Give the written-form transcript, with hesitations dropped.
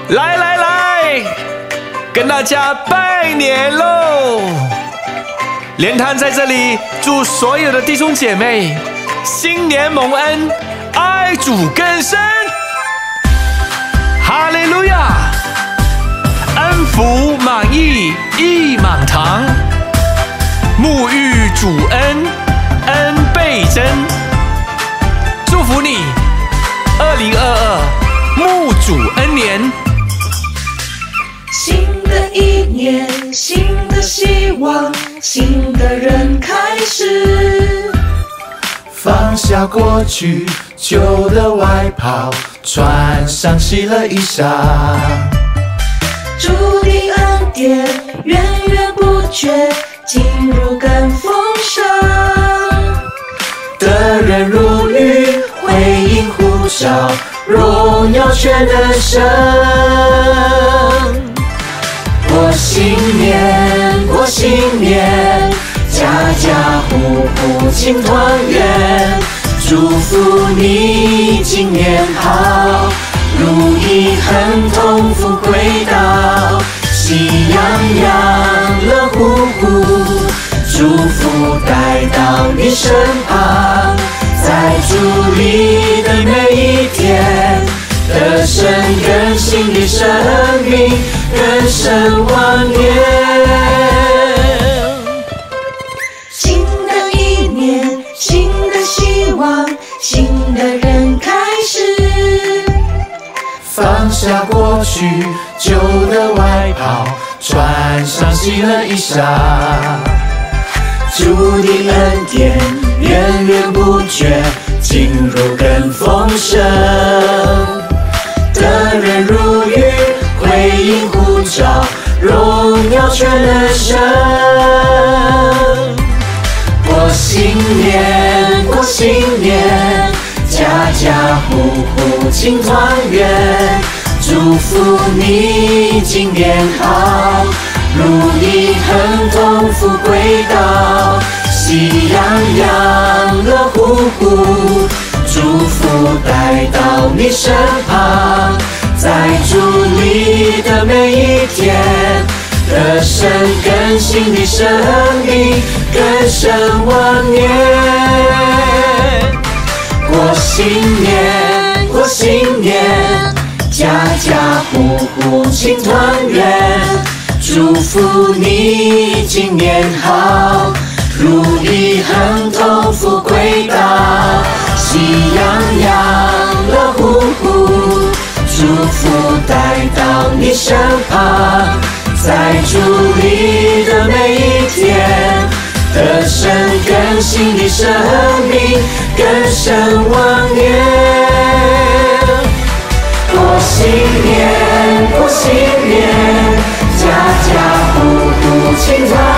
来来来，跟大家拜年喽！连摊在这里祝所有的弟兄姐妹新年蒙恩，爱主更深。哈利路亚！恩福满溢溢满堂，沐浴主恩，恩倍增。祝福你，2022沐主恩年。 新的一年，新的希望，新的人开始。 放下过去旧的外袍，穿上喜乐衣裳。 主的恩典源源不绝，进入更丰盛。 得人如雨，回应呼召，荣耀全能神。过新年，过新年，家家户户庆团圆。祝福你今年好，如意亨通福归到，喜洋洋乐乎乎，祝福带到你身旁，在主里的每一天，得生更新的生命，更胜万年。 新的一年，新的希望，新的人开始。 放下过去旧的外袍，穿上喜乐衣裳。主的恩典源源不绝，进入更丰盛。得人如雨，回应呼召，荣耀全能神。过新年，过新年，家家户户庆团圆。祝福你今年好，如意亨通福归到，喜洋洋乐乎乎，祝福带到你身旁，在主里的每一天，得生更新的生命，更胜万年。过新年，过新年，家家户户庆团圆。祝福你今年好，如意亨通福归到，喜洋洋乐乎乎，祝福带到你身旁，在主里的每一天，得生更新的生命，更胜万年。过新年，过新年，家家户户庆团